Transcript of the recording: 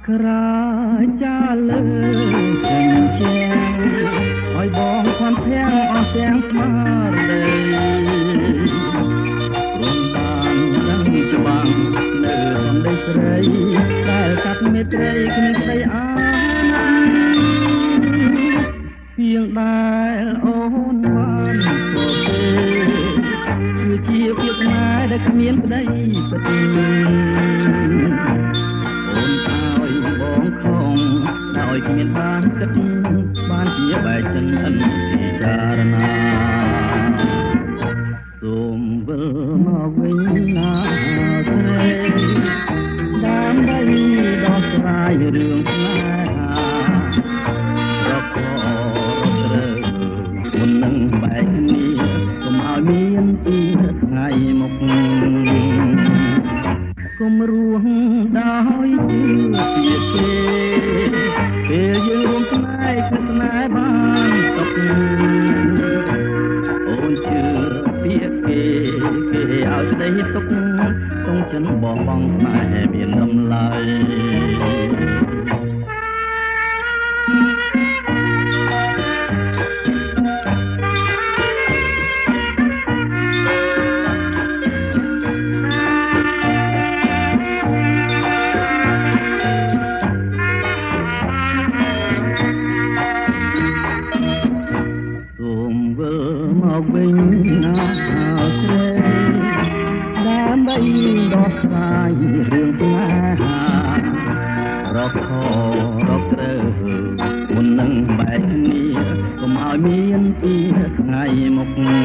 ក្រៅចាលើចេញជាឲ្យបងខំធាំងអស់ទាំងស្មារតីរំបានដឹងច្បាស់នៅសំដីស្រីដែលកាត់មេត្រីគ្មានស្ដីអាណិតពីងដែលអូនបានធ្វើគឺជាភាពស្នេហ៍ដែលគ្មានក្តីពិតអូនឲ្យបងខំដោយគ្មានបានគិតបានជាបែកចិនអិនពិចារណាសូមវិលមកវិញណាស្រីដើម្បីដោះស្រាយរឿងស្នេហារកត្រូវមុននឹងបែកគ្នាកុំឲ្យមានពីថ្ងៃមុខកុំរួងដោយជឿពីគេពេលយើងរួមស្នេហ៍គឺស្នេហ៍បានសុខអូនជឿពីគេឲ្យស្ដីទុកចង់ចិនបងបងស្នេហ៍មានតម្លៃវិញណាស្រីដើម្បីដោះស្រាយរឿងស្នេហារកខរកត្រូវមុននឹងបែកគ្នាកុំឲ្យមានពីថ្ងៃមុខ